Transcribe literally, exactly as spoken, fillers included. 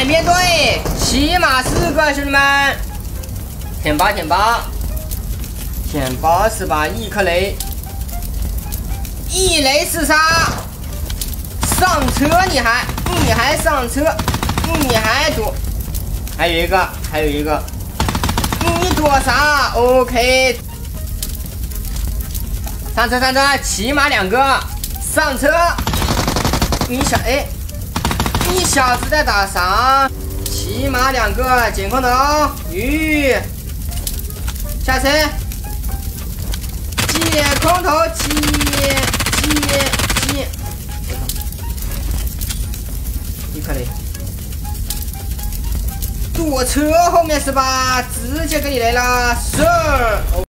来面对，起码四个兄弟们，舔包舔包，舔包是吧？一颗雷，一雷四杀，上车你还你还上车，你还躲，还有一个还有一个，你躲啥 ？OK， 上车上车，起码两个，上车，你小哎。 你小子在打啥？起码两个捡空投，鱼下车，捡空投，捡捡捡，一颗雷，躲车后面是吧？直接给你雷了，是。